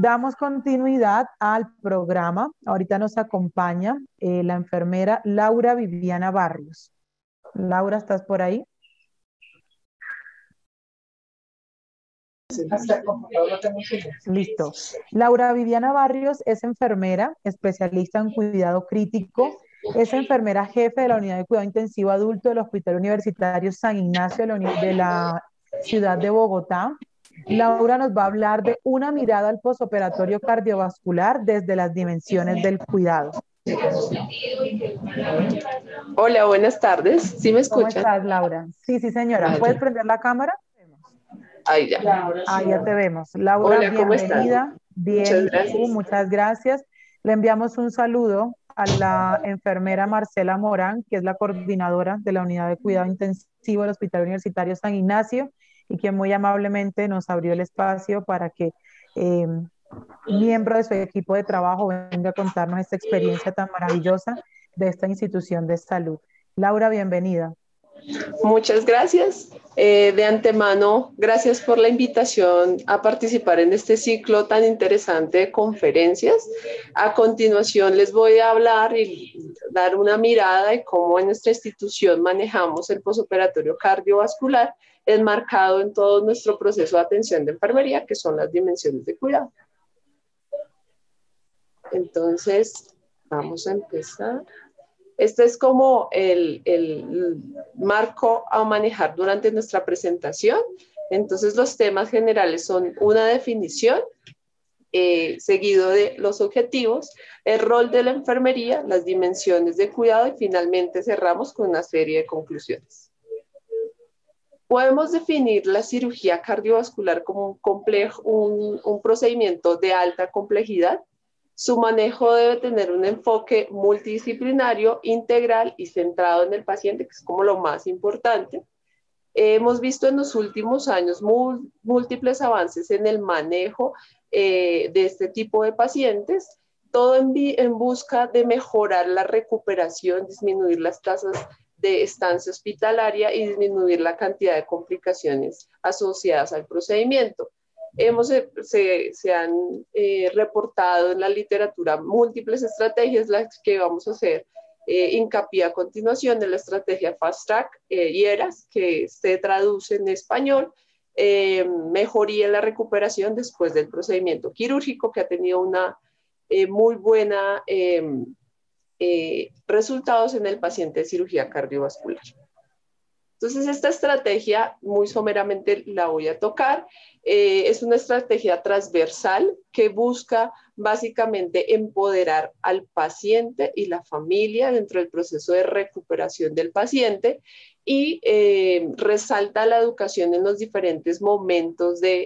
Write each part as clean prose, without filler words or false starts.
Damos continuidad al programa. Ahorita nos acompaña la enfermera Laura Viviana Barrios. Laura, ¿estás por ahí? Listo. Laura Viviana Barrios es enfermera, especialista en cuidado crítico. Es enfermera jefe de la Unidad de Cuidado Intensivo Adulto del Hospital Universitario San Ignacio de la ciudad de Bogotá. Laura nos va a hablar de una mirada al posoperatorio cardiovascular desde las dimensiones del cuidado. Hola, buenas tardes. ¿Sí me ¿Cómo escuchan? estás, Laura? Sí, señora. ¿Puedes prender la cámara? Ahí ya. Ahí ya te vemos. Laura, Hola, ¿cómo están? bienvenida. Bien, Muchas ¿y tú? gracias. Muchas gracias. Le enviamos un saludo a la enfermera Marcela Morán, que es la coordinadora de la Unidad de Cuidado Intensivo del Hospital Universitario San Ignacio, y quien muy amablemente nos abrió el espacio para que miembro de su equipo de trabajo venga a contarnos esta experiencia tan maravillosa de esta institución de salud. Laura, bienvenida. Muchas gracias. De antemano, gracias por la invitación a participar en este ciclo tan interesante de conferencias. A continuación les voy a hablar y dar una mirada de cómo en nuestra institución manejamos el posoperatorio cardiovascular enmarcado en todo nuestro proceso de atención de enfermería, que son las dimensiones de cuidado. Entonces, vamos a empezar. Este es como el marco a manejar durante nuestra presentación. Entonces, los temas generales son una definición, seguido de los objetivos, el rol de la enfermería, las dimensiones de cuidado y finalmente cerramos con una serie de conclusiones. Podemos definir la cirugía cardiovascular como un procedimiento de alta complejidad. Su manejo debe tener un enfoque multidisciplinario, integral y centrado en el paciente, que es como lo más importante. Hemos visto en los últimos años múltiples avances en el manejo de este tipo de pacientes, todo en busca de mejorar la recuperación, disminuir las tasas de estancia hospitalaria y disminuir la cantidad de complicaciones asociadas al procedimiento. Se han reportado en la literatura múltiples estrategias, las que vamos a hacer hincapié a continuación de la estrategia Fast Track y ERAS, que se traduce en español, mejoría en la recuperación después del procedimiento quirúrgico, que ha tenido una muy buena resultados en el paciente de cirugía cardiovascular. Entonces, esta estrategia, muy someramente la voy a tocar, es una estrategia transversal que busca básicamente empoderar al paciente y la familia dentro del proceso de recuperación del paciente y resalta la educación en los diferentes momentos de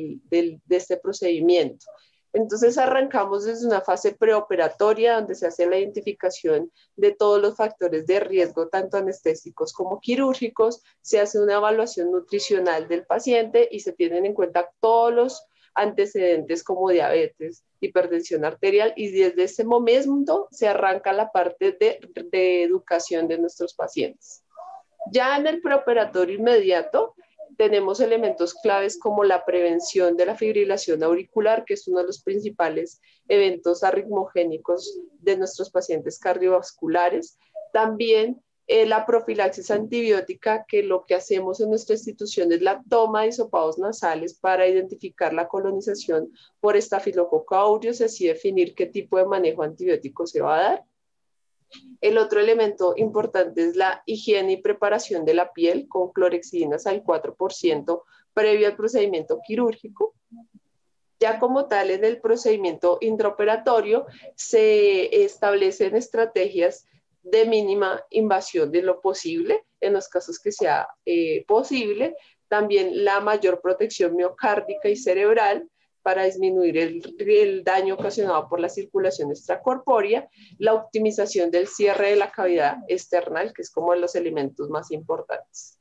este procedimiento. Entonces arrancamos desde una fase preoperatoria donde se hace la identificación de todos los factores de riesgo, tanto anestésicos como quirúrgicos, se hace una evaluación nutricional del paciente y se tienen en cuenta todos los antecedentes como diabetes, hipertensión arterial y desde ese momento se arranca la parte de educación de nuestros pacientes. Ya en el preoperatorio inmediato, tenemos elementos claves como la prevención de la fibrilación auricular, que es uno de los principales eventos arritmogénicos de nuestros pacientes cardiovasculares. También la profilaxis antibiótica, que lo que hacemos en nuestra institución es la toma de hisopados nasales para identificar la colonización por estafilococo aureus y así definir qué tipo de manejo antibiótico se va a dar. El otro elemento importante es la higiene y preparación de la piel con clorhexidinas al 4% previo al procedimiento quirúrgico. Ya como tal, en el procedimiento intraoperatorio se establecen estrategias de mínima invasión de lo posible, en los casos que sea posible. También la mayor protección miocárdica y cerebral para disminuir el daño ocasionado por la circulación extracorpórea, la optimización del cierre de la cavidad external, que es como de los elementos más importantes.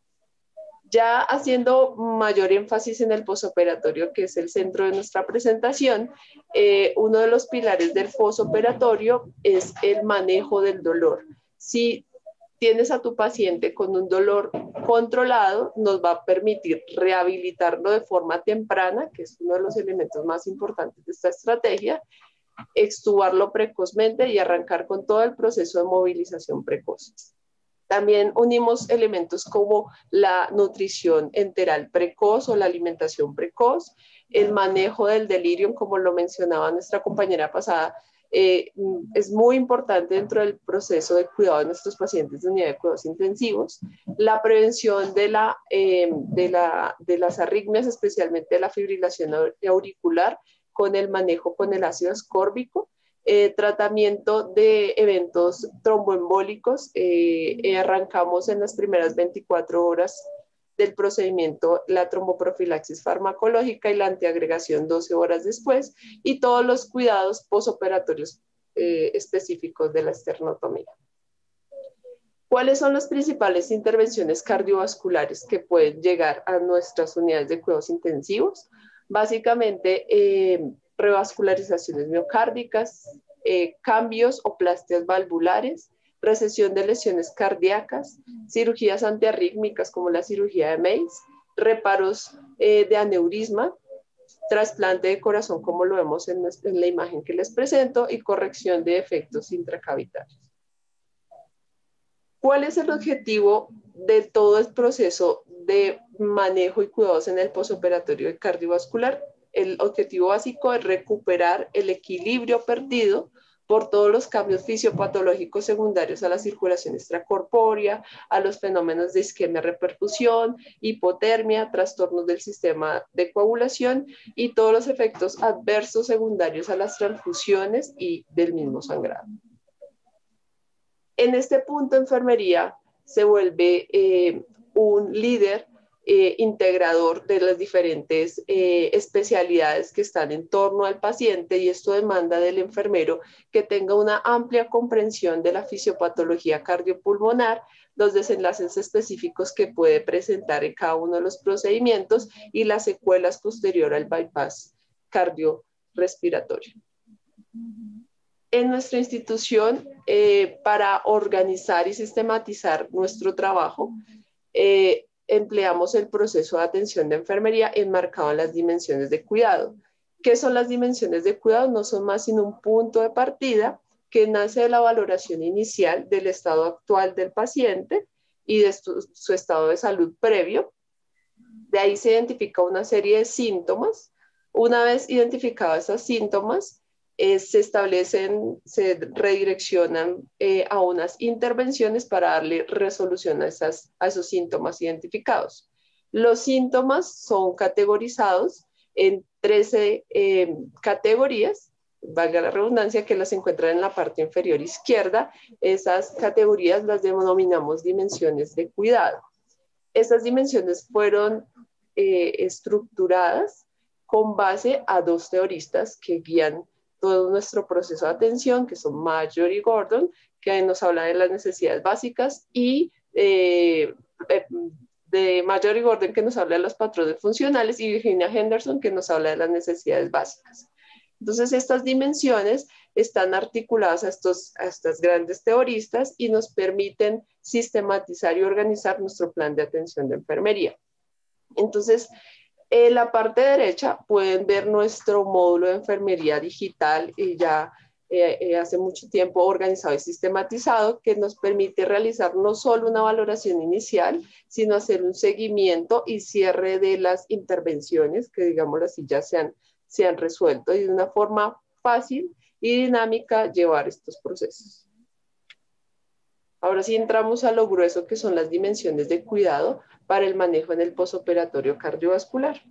Ya haciendo mayor énfasis en el posoperatorio, que es el centro de nuestra presentación, uno de los pilares del posoperatorio es el manejo del dolor. Si tienes a tu paciente con un dolor controlado, nos va a permitir rehabilitarlo de forma temprana, que es uno de los elementos más importantes de esta estrategia, extubarlo precozmente y arrancar con todo el proceso de movilización precoz. También unimos elementos como la nutrición enteral precoz o la alimentación precoz, el manejo del delirium, como lo mencionaba nuestra compañera pasada, es muy importante dentro del proceso de cuidado de nuestros pacientes de unidad de cuidados intensivos, la prevención de las arritmias, especialmente de la fibrilación auricular, con el manejo con el ácido ascórbico, tratamiento de eventos tromboembólicos. Arrancamos en las primeras 24 horas del procedimiento la tromboprofilaxis farmacológica y la antiagregación 12 horas después, y todos los cuidados posoperatorios específicos de la esternotomía. ¿Cuáles son las principales intervenciones cardiovasculares que pueden llegar a nuestras unidades de cuidados intensivos? Básicamente, revascularizaciones miocárdicas, cambios o plastias valvulares, recesión de lesiones cardíacas, cirugías antiarrítmicas como la cirugía de Mace, reparos de aneurisma, trasplante de corazón como lo vemos en la imagen que les presento, y corrección de efectos intracavitarios. ¿Cuál es el objetivo de todo el proceso de manejo y cuidados en el posoperatorio cardiovascular? El objetivo básico es recuperar el equilibrio perdido por todos los cambios fisiopatológicos secundarios a la circulación extracorpórea, a los fenómenos de isquemia-reperfusión, hipotermia, trastornos del sistema de coagulación y todos los efectos adversos secundarios a las transfusiones y del mismo sangrado. En este punto, enfermería se vuelve un líder integrador de las diferentes especialidades que están en torno al paciente, y esto demanda del enfermero que tenga una amplia comprensión de la fisiopatología cardiopulmonar, los desenlaces específicos que puede presentar en cada uno de los procedimientos y las secuelas posterior al bypass cardiorrespiratorio. En nuestra institución, para organizar y sistematizar nuestro trabajo, empleamos el proceso de atención de enfermería enmarcado en las dimensiones de cuidado. ¿Qué son las dimensiones de cuidado? No son más sino un punto de partida que nace de la valoración inicial del estado actual del paciente y de su estado de salud previo. De ahí se identifica una serie de síntomas. Una vez identificados esos síntomas, se establecen, se redireccionan a unas intervenciones para darle resolución a esos síntomas identificados. Los síntomas son categorizados en 13 categorías, valga la redundancia, que las encuentran en la parte inferior izquierda. Esas categorías las denominamos dimensiones de cuidado. Estas dimensiones fueron estructuradas con base a dos teoristas que guían todo nuestro proceso de atención, que son Marjorie Gordon, que nos habla de las necesidades básicas, y de Marjorie Gordon, que nos habla de los patrones funcionales, y Virginia Henderson, que nos habla de las necesidades básicas. Entonces, estas dimensiones están articuladas a estas grandes teoristas y nos permiten sistematizar y organizar nuestro plan de atención de enfermería. Entonces, en la parte derecha pueden ver nuestro módulo de enfermería digital, y ya hace mucho tiempo organizado y sistematizado, que nos permite realizar no solo una valoración inicial, sino hacer un seguimiento y cierre de las intervenciones que, digámoslo así, ya se han resuelto, y de una forma fácil y dinámica llevar estos procesos. Ahora sí entramos a lo grueso, que son las dimensiones de cuidado para el manejo en el posoperatorio cardiovascular.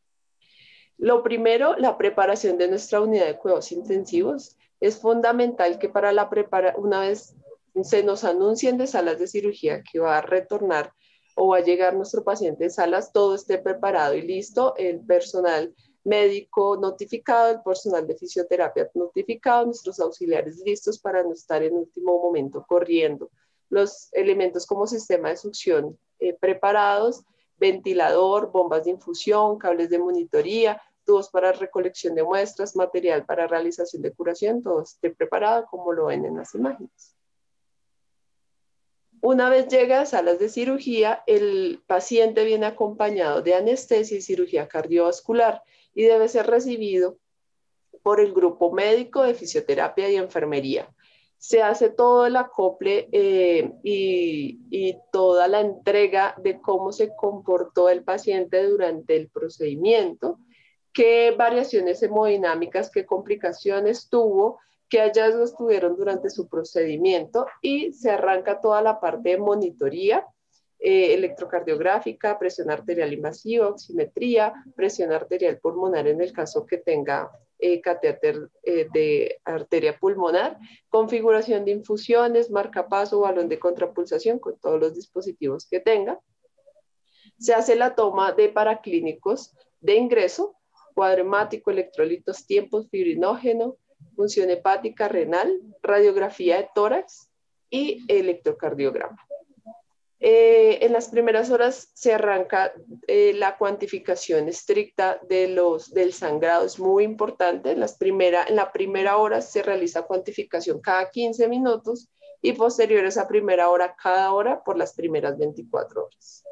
Lo primero, la preparación de nuestra unidad de cuidados intensivos. Es fundamental que una vez se nos anuncien de salas de cirugía que va a retornar o va a llegar nuestro paciente en salas, todo esté preparado y listo, el personal médico notificado, el personal de fisioterapia notificado, nuestros auxiliares listos para no estar en último momento corriendo. Los elementos como sistema de succión preparados, ventilador, bombas de infusión, cables de monitoría, tubos para recolección de muestras, material para realización de curación, todo esté preparado como lo ven en las imágenes. Una vez llega a salas de cirugía, el paciente viene acompañado de anestesia y cirugía cardiovascular y debe ser recibido por el grupo médico de fisioterapia y enfermería. Se hace todo el acople y toda la entrega de cómo se comportó el paciente durante el procedimiento, qué variaciones hemodinámicas, qué complicaciones tuvo, qué hallazgos tuvieron durante su procedimiento y se arranca toda la parte de monitoría electrocardiográfica, presión arterial invasiva, oximetría, presión arterial pulmonar en el caso que tenga catéter de arteria pulmonar, configuración de infusiones, marcapaso, balón de contrapulsación con todos los dispositivos que tenga. Se hace la toma de paraclínicos de ingreso, cuadro hemático, electrolitos, tiempos, fibrinógeno, función hepática, renal, radiografía de tórax y electrocardiograma. En las primeras horas se arranca la cuantificación estricta del sangrado, es muy importante. En la primera hora se realiza cuantificación cada 15 minutos y posterior a esa primera hora cada hora por las primeras 24 horas.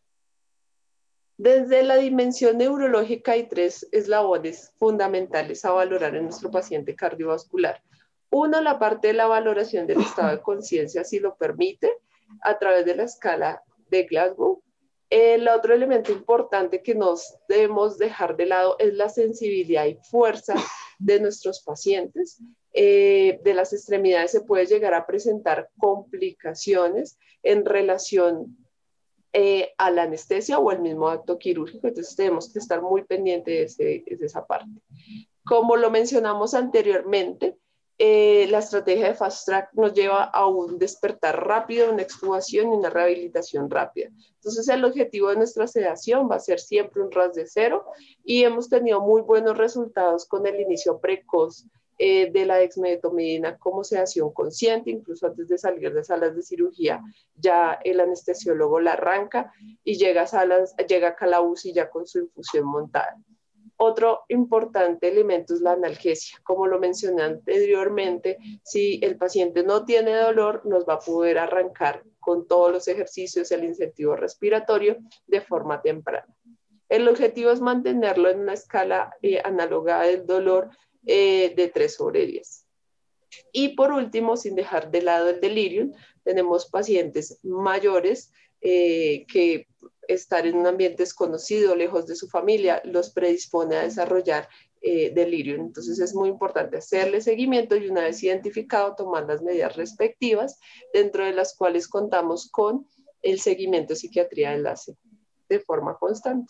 Desde la dimensión neurológica hay 3 eslabones fundamentales a valorar en nuestro paciente cardiovascular. Uno, la parte de la valoración del estado de conciencia, si lo permite, a través de la escala de Glasgow. El otro elemento importante que nos debemos dejar de lado es la sensibilidad y fuerza de nuestros pacientes. De las extremidades se puede llegar a presentar complicaciones en relación a la anestesia o al mismo acto quirúrgico, entonces tenemos que estar muy pendientes de esa parte. Como lo mencionamos anteriormente, la estrategia de Fast Track nos lleva a un despertar rápido, una extubación y una rehabilitación rápida. Entonces el objetivo de nuestra sedación va a ser siempre un RAS de 0 y hemos tenido muy buenos resultados con el inicio precoz de la dexmedetomidina como sedación consciente, incluso antes de salir de salas de cirugía, ya el anestesiólogo la arranca y llega acá a la UCI ya con su infusión montada. Otro importante elemento es la analgesia. Como lo mencioné anteriormente, si el paciente no tiene dolor, nos va a poder arrancar con todos los ejercicios, el incentivo respiratorio de forma temprana. El objetivo es mantenerlo en una escala análoga del dolor de 3/10. Y por último, sin dejar de lado el delirium, tenemos pacientes mayores que estar en un ambiente desconocido, lejos de su familia, los predispone a desarrollar delirium. Entonces es muy importante hacerle seguimiento y una vez identificado, tomar las medidas respectivas, dentro de las cuales contamos con el seguimiento de psiquiatría de enlace de forma constante.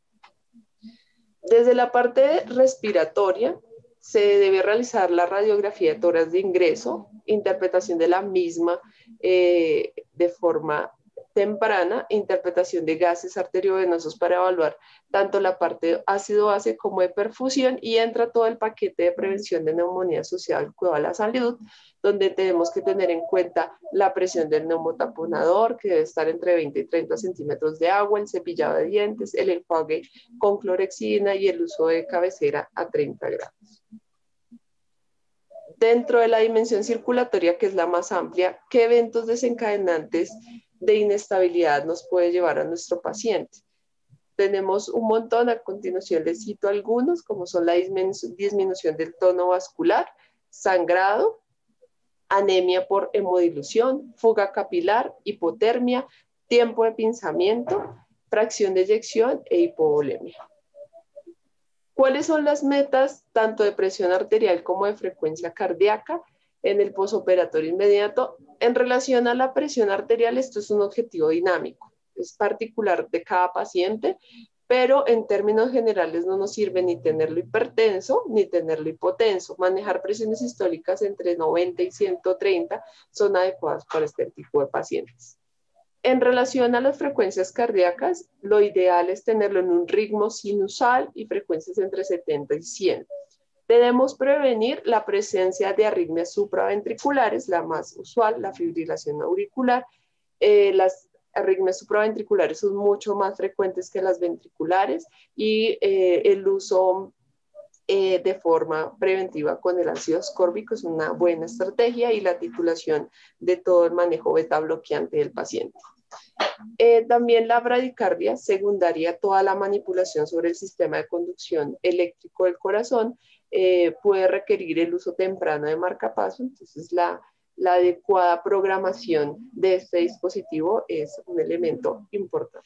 Desde la parte respiratoria, se debe realizar la radiografía de tórax de ingreso, interpretación de la misma de forma temprana, interpretación de gases arteriovenosos para evaluar tanto la parte ácido-base como de perfusión y entra todo el paquete de prevención de neumonía asociada al cuidado de la salud, donde tenemos que tener en cuenta la presión del neumotaponador, que debe estar entre 20 y 30 centímetros de agua, el cepillado de dientes, el enjuague con clorexidina y el uso de cabecera a 30 grados. Dentro de la dimensión circulatoria, que es la más amplia, ¿qué eventos desencadenantes de inestabilidad nos puede llevar a nuestro paciente? Tenemos un montón, a continuación les cito algunos, como son la disminución del tono vascular, sangrado, anemia por hemodilución, fuga capilar, hipotermia, tiempo de pinzamiento, fracción de eyección e hipovolemia. ¿Cuáles son las metas tanto de presión arterial como de frecuencia cardíaca en el posoperatorio inmediato? En relación a la presión arterial, esto es un objetivo dinámico, es particular de cada paciente, pero en términos generales no nos sirve ni tenerlo hipertenso ni tenerlo hipotenso. Manejar presiones sistólicas entre 90 y 130 son adecuadas para este tipo de pacientes. En relación a las frecuencias cardíacas, lo ideal es tenerlo en un ritmo sinusal y frecuencias entre 70 y 100. Debemos prevenir la presencia de arritmias supraventriculares, la más usual, la fibrilación auricular. Las arritmias supraventriculares son mucho más frecuentes que las ventriculares y el uso de forma preventiva con el ácido ascórbico es una buena estrategia, y la titulación de todo el manejo beta bloqueante del paciente. También la bradicardia secundaria, toda la manipulación sobre el sistema de conducción eléctrico del corazón, puede requerir el uso temprano de marcapaso. Entonces la adecuada programación de este dispositivo es un elemento importante.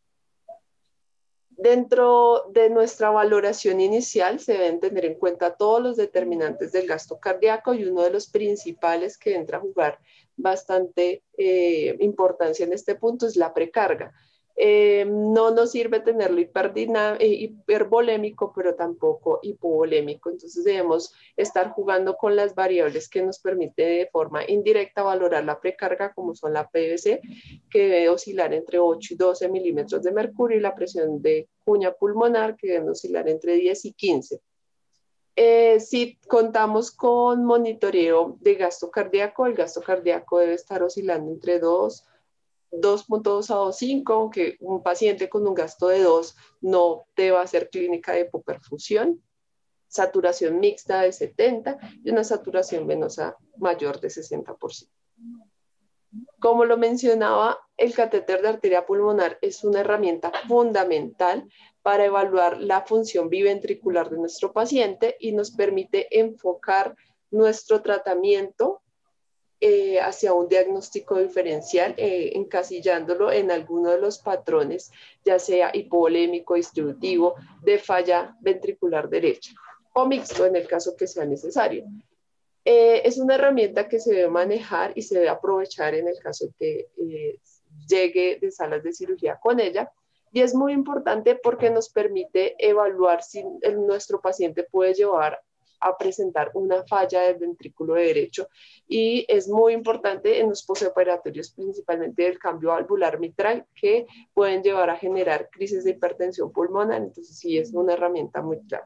Dentro de nuestra valoración inicial se deben tener en cuenta todos los determinantes del gasto cardíaco, y uno de los principales que entra a jugar bastante importancia en este punto es la precarga. No nos sirve tenerlo hipervolémico, pero tampoco hipovolémico. Entonces debemos estar jugando con las variables que nos permite de forma indirecta valorar la precarga, como son la PVC, que debe oscilar entre 8 y 12 milímetros de mercurio, y la presión de cuña pulmonar, que debe oscilar entre 10 y 15. Si contamos con monitoreo de gasto cardíaco, el gasto cardíaco debe estar oscilando entre 2.2 a 2.5, aunque un paciente con un gasto de 2 no deba hacer clínica de hipoperfusión. Saturación mixta de 70 y una saturación venosa mayor de 60%. Como lo mencionaba, el catéter de arteria pulmonar es una herramienta fundamental para evaluar la función biventricular de nuestro paciente, y nos permite enfocar nuestro tratamiento hacia un diagnóstico diferencial, encasillándolo en alguno de los patrones, ya sea hipovolémico, distributivo, de falla ventricular derecha, o mixto en el caso que sea necesario. Es una herramienta que se debe manejar y se debe aprovechar en el caso que llegue de salas de cirugía con ella, y es muy importante porque nos permite evaluar si nuestro paciente puede llevar a presentar una falla del ventrículo derecho, y es muy importante en los posoperatorios, principalmente del cambio valvular mitral, que pueden llevar a generar crisis de hipertensión pulmonar. Entonces sí, es una herramienta muy clave.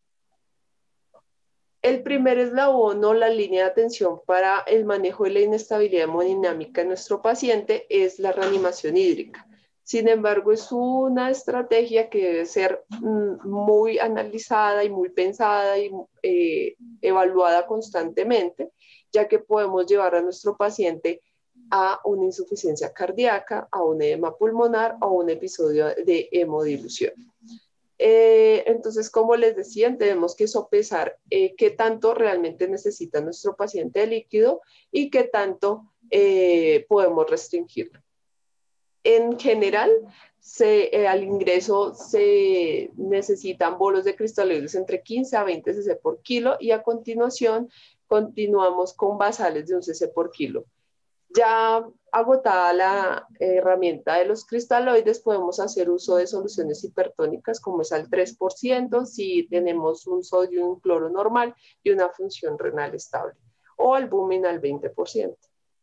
El primer eslabón o la línea de atención para el manejo de la inestabilidad hemodinámica en nuestro paciente es la reanimación hídrica. Sin embargo, es una estrategia que debe ser muy analizada y muy pensada y evaluada constantemente, ya que podemos llevar a nuestro paciente a una insuficiencia cardíaca, a un edema pulmonar o un episodio de hemodilución. Entonces, como les decía, tenemos que sopesar qué tanto realmente necesita nuestro paciente de líquido y qué tanto podemos restringirlo. En general, al ingreso se necesitan bolos de cristaloides entre 15 a 20 cc por kilo, y a continuación continuamos con basales de 1 cc por kilo. Ya agotada la herramienta de los cristaloides, podemos hacer uso de soluciones hipertónicas como es al 3%, si tenemos un sodio y un cloro normal y una función renal estable, o albumin al 20%.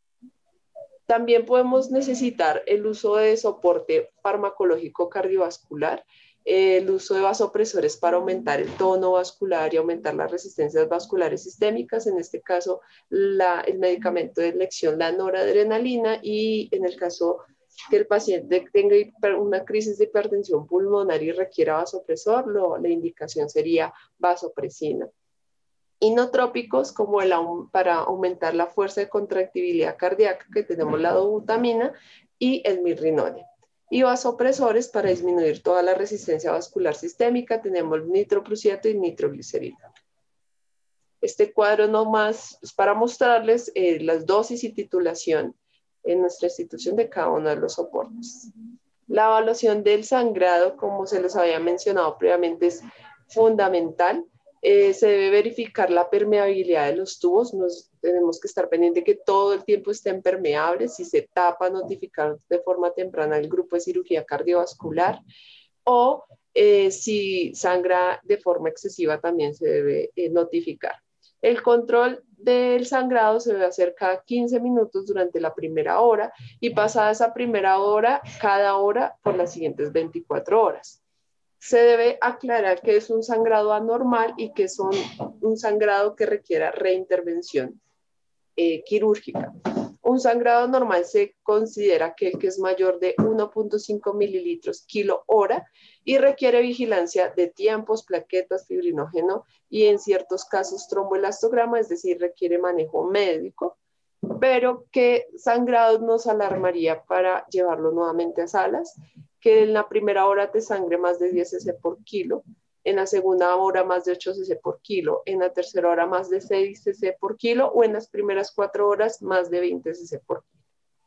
También podemos necesitar el uso de soporte farmacológico cardiovascular, el uso de vasopresores para aumentar el tono vascular y aumentar las resistencias vasculares sistémicas, en este caso el medicamento de elección, la noradrenalina, y en el caso que el paciente tenga una crisis de hipertensión pulmonar y requiera vasopresor, la indicación sería vasopresina. Inotrópicos como para aumentar la fuerza de contractibilidad cardíaca, que tenemos la dobutamina y el mirrinone. Y vasopresores para disminuir toda la resistencia vascular sistémica, tenemos nitroprusiato y nitroglicerina. Este cuadro nomás es para mostrarles las dosis y titulación en nuestra institución de cada uno de los soportes. La evaluación del sangrado, como se les había mencionado previamente, es fundamental. Se debe verificar la permeabilidad de los tubos. Tenemos que estar pendiente que todo el tiempo estén permeables. Si se tapa, notificar de forma temprana al grupo de cirugía cardiovascular, o si sangra de forma excesiva también se debe notificar. El control del sangrado se debe hacer cada 15 minutos durante la primera hora, y pasada esa primera hora, cada hora por las siguientes 24 horas. Se debe aclarar que es un sangrado anormal y que es un sangrado que requiera reintervención quirúrgica. Un sangrado normal se considera que es mayor de 1.5 mililitros kilo hora y requiere vigilancia de tiempos, plaquetas, fibrinógeno y en ciertos casos tromboelastograma, es decir, requiere manejo médico, pero que sangrado nos alarmaría para llevarlo nuevamente a salas, que en la primera hora te sangre más de 10 cc por kilo, en la segunda hora más de 8 cc por kilo, en la tercera hora más de 6 cc por kilo o en las primeras 4 horas más de 20 cc por kilo.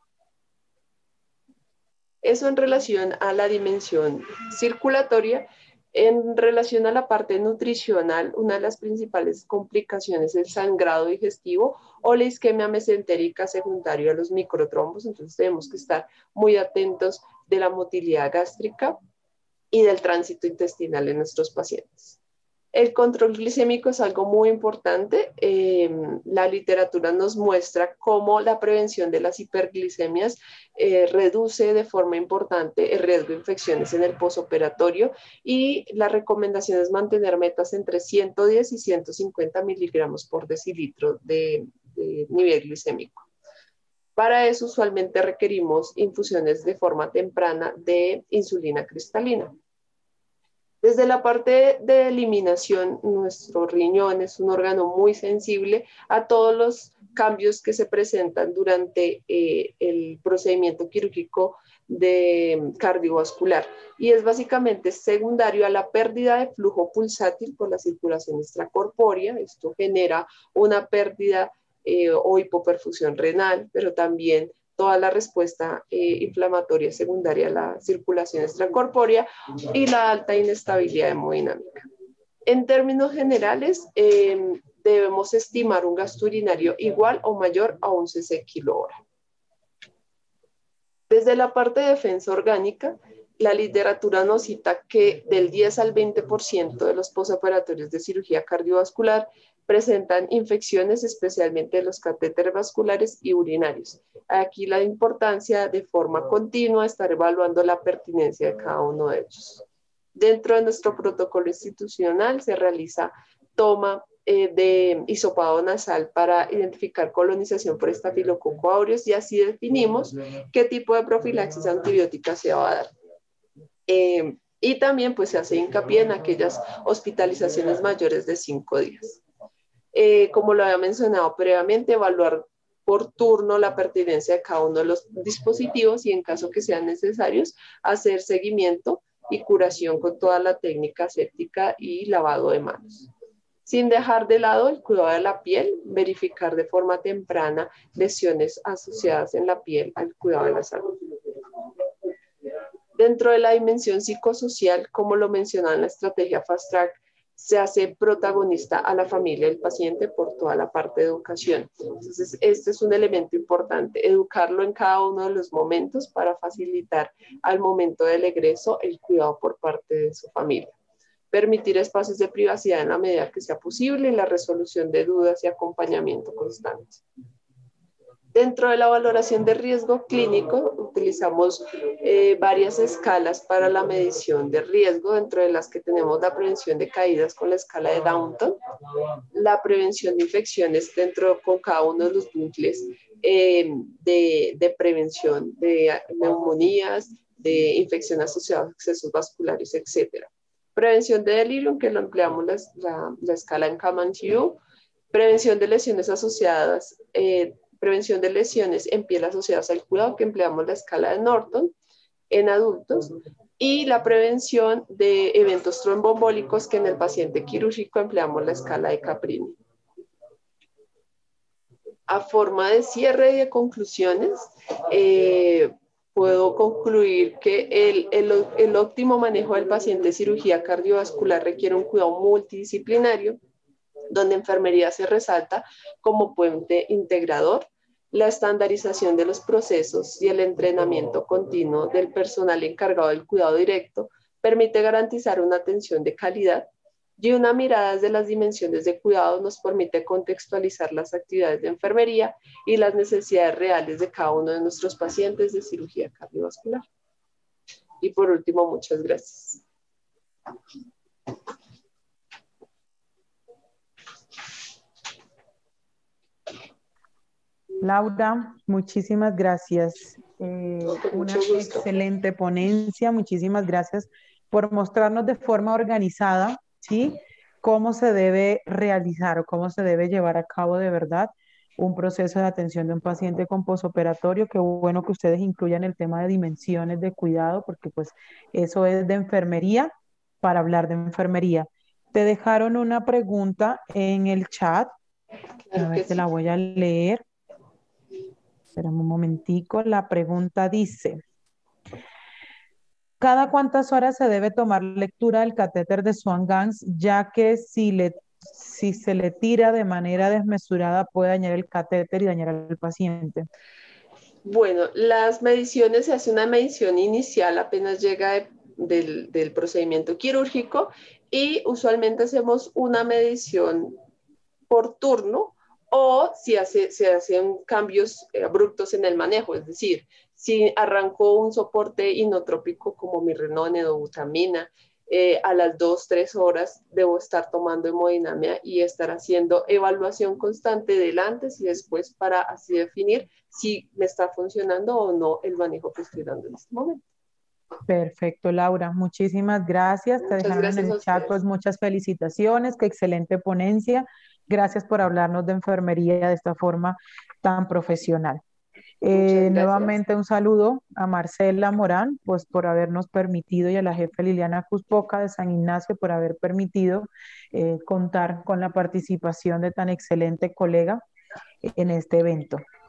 Eso en relación a la dimensión circulatoria. En relación a la parte nutricional, una de las principales complicaciones es el sangrado digestivo o la isquemia mesentérica secundaria a los microtrombos. Entonces tenemos que estar muy atentos de la motilidad gástrica y del tránsito intestinal en nuestros pacientes. El control glicémico es algo muy importante. La literatura nos muestra cómo la prevención de las hiperglicemias reduce de forma importante el riesgo de infecciones en el posoperatorio y la recomendación es mantener metas entre 110 y 150 miligramos por decilitro de nivel glicémico. Para eso usualmente requerimos infusiones de forma temprana de insulina cristalina. Desde la parte de eliminación, nuestro riñón es un órgano muy sensible a todos los cambios que se presentan durante el procedimiento quirúrgico cardiovascular y es básicamente secundario a la pérdida de flujo pulsátil por la circulación extracorpórea. Esto genera una pérdida o hipoperfusión renal, pero también toda la respuesta inflamatoria secundaria a la circulación extracorpórea y la alta inestabilidad hemodinámica. En términos generales, debemos estimar un gasto urinario igual o mayor a 1 cc kilo hora. Desde la parte de defensa orgánica, la literatura nos cita que del 10 al 20% de los posoperatorios de cirugía cardiovascular presentan infecciones, especialmente de los catéteres vasculares y urinarios. Aquí la importancia de forma continua estar evaluando la pertinencia de cada uno de ellos. Dentro de nuestro protocolo institucional se realiza toma de hisopado nasal para identificar colonización por estafilococo aureus y así definimos qué tipo de profilaxis antibiótica se va a dar. Y también pues se hace hincapié en aquellas hospitalizaciones mayores de 5 días. Como lo había mencionado previamente, evaluar por turno la pertinencia de cada uno de los dispositivos y en caso que sean necesarios, hacer seguimiento y curación con toda la técnica aséptica y lavado de manos. Sin dejar de lado el cuidado de la piel, verificar de forma temprana lesiones asociadas en la piel al cuidado de la salud. Dentro de la dimensión psicosocial, como lo mencionaba en la estrategia Fast Track, se hace protagonista a la familia del paciente por toda la parte de educación. Entonces, este es un elemento importante, educarlo en cada uno de los momentos para facilitar al momento del egreso el cuidado por parte de su familia. Permitir espacios de privacidad en la medida que sea posible y la resolución de dudas y acompañamiento constante. Dentro de la valoración de riesgo clínico, utilizamos varias escalas para la medición de riesgo, dentro de las que tenemos la prevención de caídas con la escala de Downton, la prevención de infecciones con cada uno de los bucles de prevención de neumonías, de infección asociada a excesos vasculares, etc. Prevención de delirium, que lo empleamos la escala en Kaman-Chiu, prevención de lesiones asociadas, prevención de lesiones en piel asociadas al cuidado, que empleamos la escala de Norton en adultos, y la prevención de eventos tromboembólicos, que en el paciente quirúrgico empleamos la escala de Caprini. A forma de cierre y de conclusiones, puedo concluir que el óptimo manejo del paciente de cirugía cardiovascular requiere un cuidado multidisciplinario, donde enfermería se resalta como puente integrador, la estandarización de los procesos y el entrenamiento continuo del personal encargado del cuidado directo permite garantizar una atención de calidad y una mirada desde las dimensiones de cuidado nos permite contextualizar las actividades de enfermería y las necesidades reales de cada uno de nuestros pacientes de cirugía cardiovascular. Y por último, muchas gracias. Laura, muchísimas gracias. No, con mucho Una gusto. excelente ponencia. Muchísimas gracias por mostrarnos de forma organizada, ¿sí? Cómo se debe realizar o cómo se debe llevar a cabo de verdad un proceso de atención de un paciente con posoperatorio. Qué bueno que ustedes incluyan el tema de dimensiones de cuidado, porque pues eso es de enfermería para hablar de enfermería. Te dejaron una pregunta en el chat. A Claro que ver, te la sí. voy a leer. Espérame un momentico. La pregunta dice, ¿cada cuántas horas se debe tomar lectura del catéter de Swan-Ganz, ya que si se le tira de manera desmesurada puede dañar el catéter y dañar al paciente? Bueno, las mediciones, se hace una medición inicial apenas llega del procedimiento quirúrgico y usualmente hacemos una medición por turno o si se hacen cambios abruptos en el manejo, es decir, si arrancó un soporte inotrópico como mirrenone o butamina, a las 2, 3 horas debo estar tomando hemodinamia y estar haciendo evaluación constante del antes y después para así definir si me está funcionando o no el manejo que estoy dando en este momento. Perfecto, Laura. Muchísimas gracias. Te Muchas dejaron en gracias a el chat pues ustedes. muchas felicitaciones. Qué excelente ponencia. Gracias por hablarnos de enfermería de esta forma tan profesional. Muchas gracias. Nuevamente un saludo a Marcela Morán, pues por habernos permitido y a la jefa Liliana Cuspoca de San Ignacio por haber permitido contar con la participación de tan excelente colega en este evento.